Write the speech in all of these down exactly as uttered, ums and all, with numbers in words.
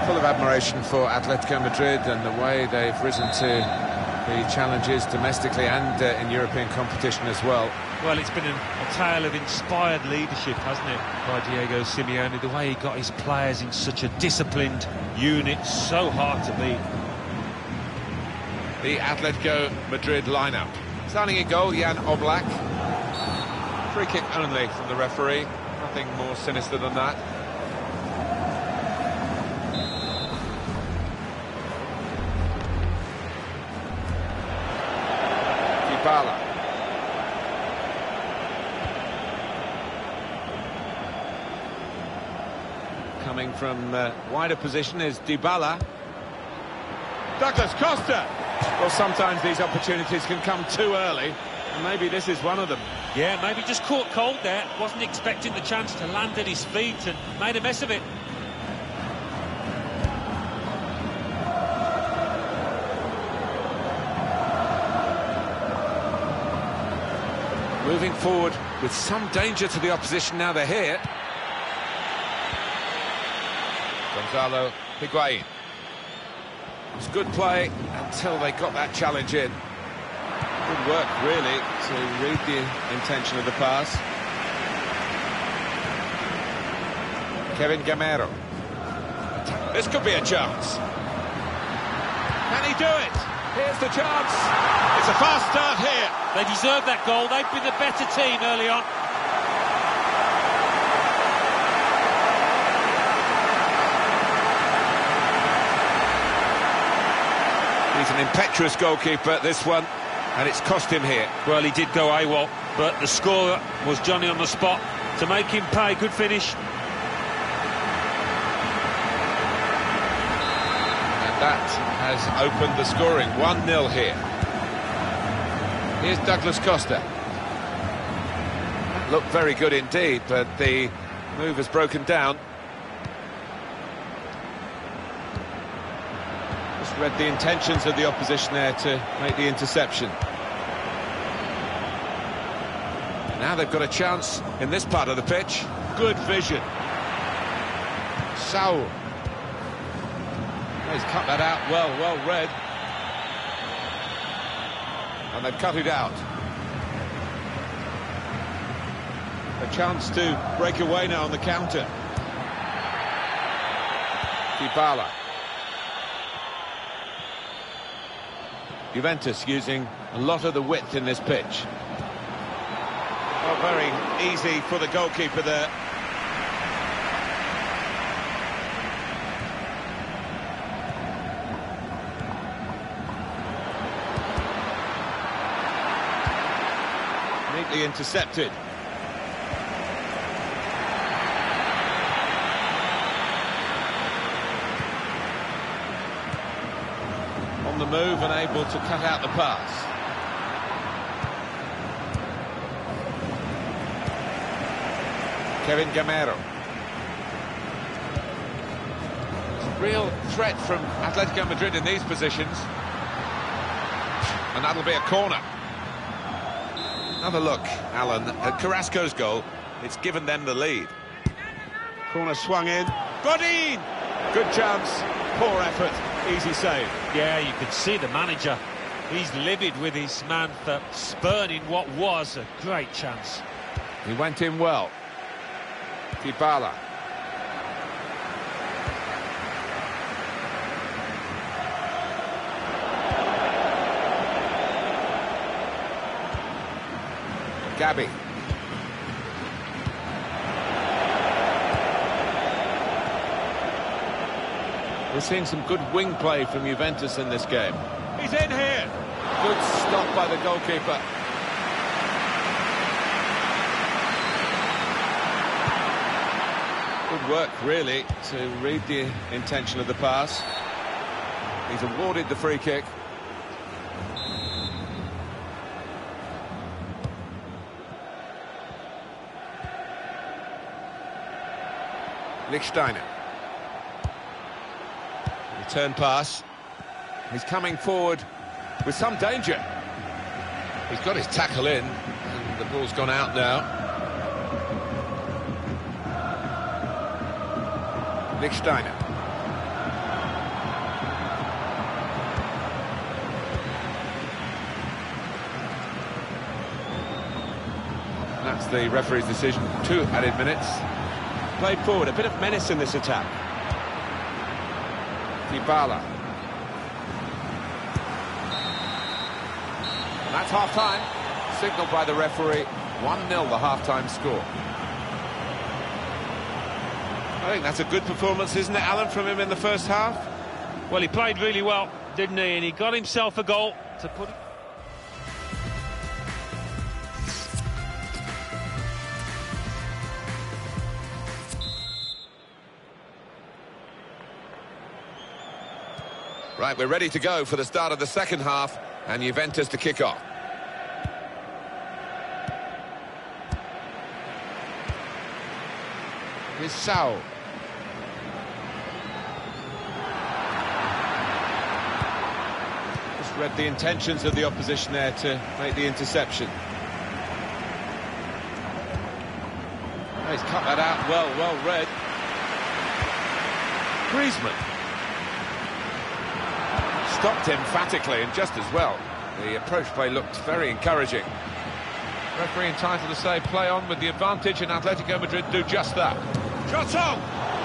full of admiration for Atletico Madrid and the way they've risen to the challenges domestically and uh, in European competition as well. Well, it's been an, a tale of inspired leadership, hasn't it, by Diego Simeone? The way he got his players in such a disciplined unit, so hard to beat. The Atletico Madrid lineup. Starting in goal, Jan Oblak. Free kick only from the referee. Nothing more sinister than that. Dybala. Coming from uh, wider position is Dybala. Douglas Costa. Well, sometimes these opportunities can come too early, and maybe this is one of them. Yeah, maybe just caught cold there. Wasn't expecting the chance to land at his feet and made a mess of it. Moving forward with some danger to the opposition now they're here. Gonzalo Higuain. It was good play until they got that challenge in. Good work, really, to read the intention of the pass. Kevin Gamero. This could be a chance. Can he do it? Here's the chance. It's a fast start here. They deserve that goal. They've been the better team early on. He's an impetuous goalkeeper, this one, and it's cost him here. Well, he did go AWOL, but the scorer was Johnny on the spot to make him pay. Good finish. And that has opened the scoring. one nil here. Here's Douglas Costa. That looked very good indeed, but the move has broken down. Read the intentions of the opposition there to make the interception. Now they've got a chance in this part of the pitch. Good vision. Saul. He's cut that out well, well read. And they've cut it out. A chance to break away now on the counter. Dybala. Juventus using a lot of the width in this pitch. Oh, very easy for the goalkeeper there. Neatly intercepted. The move and able to cut out the pass. Kevin Gamero. It's a real threat from Atletico Madrid in these positions. And that'll be a corner. Another look, Alan, at Carrasco's goal. It's given them the lead. Corner swung in. Godin! Good chance, poor effort. Easy save. Yeah, you could see the manager. He's livid with his man for spurning what was a great chance. He went in well. Dybala. Gabi. We're seeing some good wing play from Juventus in this game. He's in here. Good stop by the goalkeeper. Good work, really, to read the intention of the pass. He's awarded the free kick. Lichtsteiner. Return pass. He's coming forward with some danger. He's got his tackle in, and the ball's gone out now. Lichtsteiner. the referee's decision. Two added minutes. Played forward, a bit of menace in this attack. Dybala. And that's half-time. Signalled by the referee. one nil the half-time score. I think that's a good performance, isn't it, Alan, from him in the first half? Well, he played really well, didn't he? And he got himself a goal to put it... Right, we're ready to go for the start of the second half, and Juventus to kick off. Here's Saul. Just read the intentions of the opposition there to make the interception. Oh, he's cut that out well, well read. Griezmann. Stopped emphatically and just as well. The approach play looked very encouraging. Referee entitled to say play on with the advantage, and Atletico Madrid do just that. Shot on!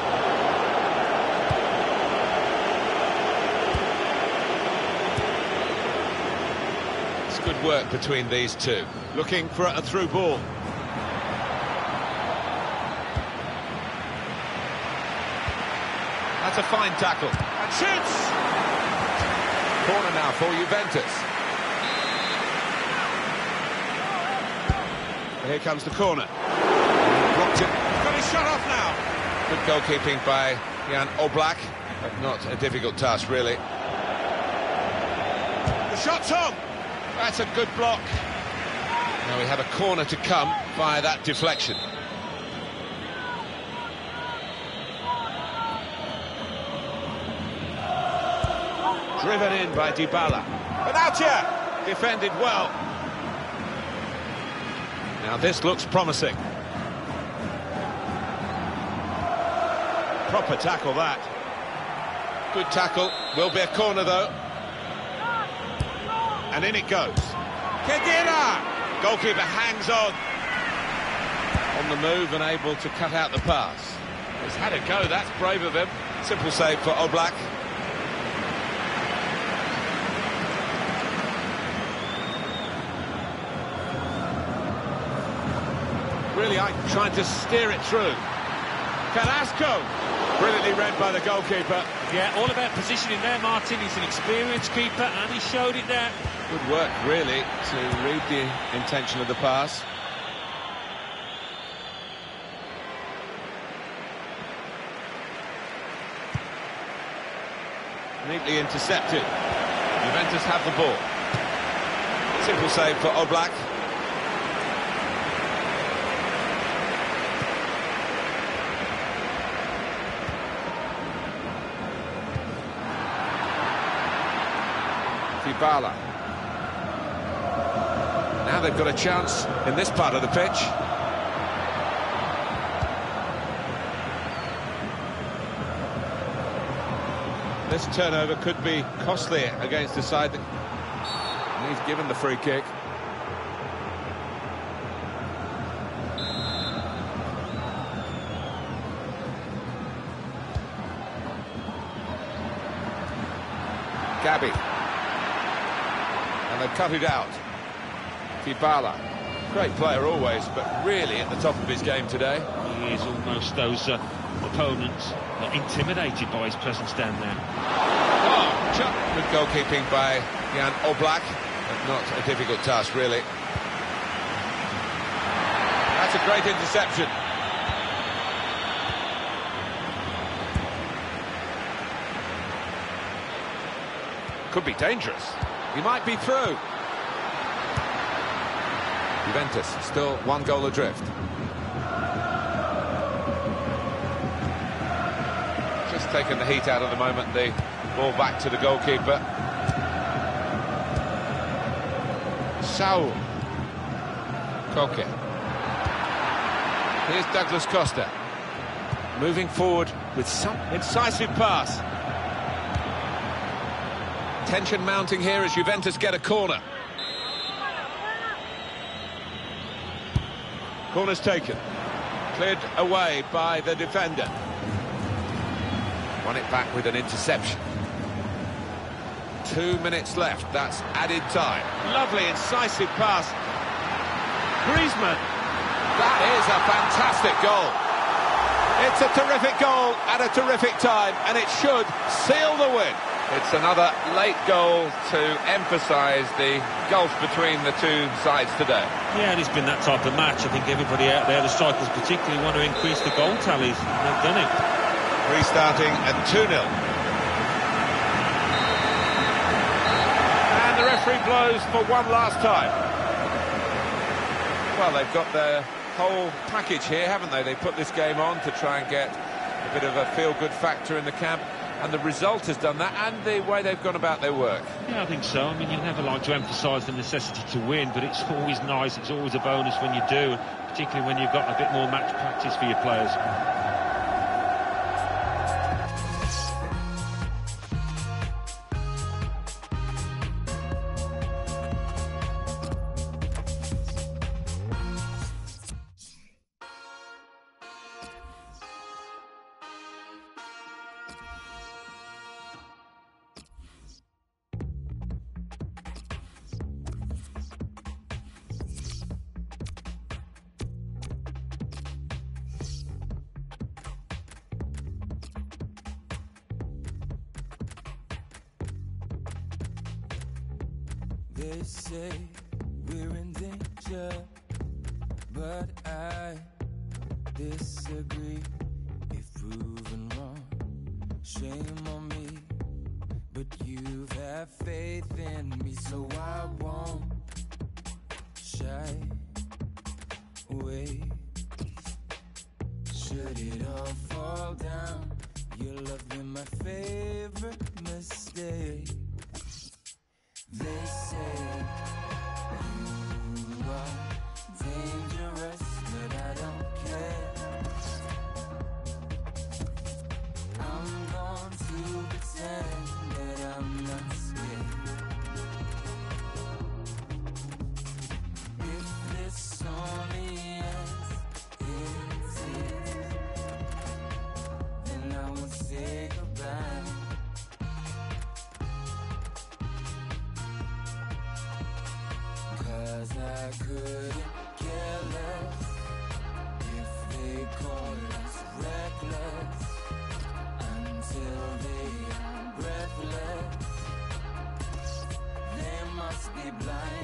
It's good work between these two. Looking for a through ball. That's a fine tackle. And shoots! Corner now for Juventus. And here comes the corner. Blocked it. Got his shot off now. Good goalkeeping by Jan Oblak, but not a difficult task, really. The shot's on. That's a good block. Now we have a corner to come via that deflection. Driven in by Dybala. Benatia! Defended well. Now this looks promising. Proper tackle, that. Good tackle. Will be a corner, though. And in it goes. Khedira! Goalkeeper hangs on. On the move and able to cut out the pass. He's had a go, that's brave of him. Simple save for Oblak. Really, I'm trying to steer it through. Carrasco, brilliantly read by the goalkeeper. Yeah, all about positioning there, Martin. He's an experienced keeper, and he showed it there. Good work, really, to read the intention of the pass. Neatly intercepted. Juventus have the ball. Simple save for Oblak. Dybala. Now they've got a chance in this part of the pitch. This turnover could be costly against the side that he's given the free kick. Gabi. And they've cut it out. Dybala. Great player always, but really at the top of his game today. He is almost those uh, opponents not intimidated by his presence down there. Oh, chuck. Good goalkeeping by Jan Oblak, but not a difficult task, really. That's a great interception. Could be dangerous. He might be through. Juventus still one goal adrift. Just taking the heat out of the moment. The ball back to the goalkeeper. Saul. Koke. Here's Douglas Costa. Moving forward with some incisive pass. Tension mounting here as Juventus get a corner. Corner's taken. Cleared away by the defender. Won it back with an interception. Two minutes left, that's added time. Lovely, incisive pass. Griezmann. That is a fantastic goal. It's a terrific goal at a terrific time, and it should seal the win. It's another late goal to emphasise the gulf between the two sides today. Yeah, and it's been that type of match. I think everybody out there, the strikers particularly, want to increase the goal tallies. They've done it. Restarting at two nil. And the referee blows for one last time. Well, they've got their whole package here, haven't they? They put this game on to try and get a bit of a feel-good factor in the camp. And the result has done that, and the way they've gone about their work. Yeah, I think so. I mean, you never like to emphasise the necessity to win, but it's always nice, it's always a bonus when you do, particularly when you've got a bit more match practice for your players. They say we're in danger, but I disagree. If proven wrong, shame on me, but you have faith in me, so I won't shy away. Should it all fall down, your love be my favorite mistake. They say you are dangerous, but I don't care. I'm going to pretend that I'm not scared. If this only ends in tears, then I won't say goodbye. Cause I couldn't care less if they call us reckless until they are breathless. They must be blind.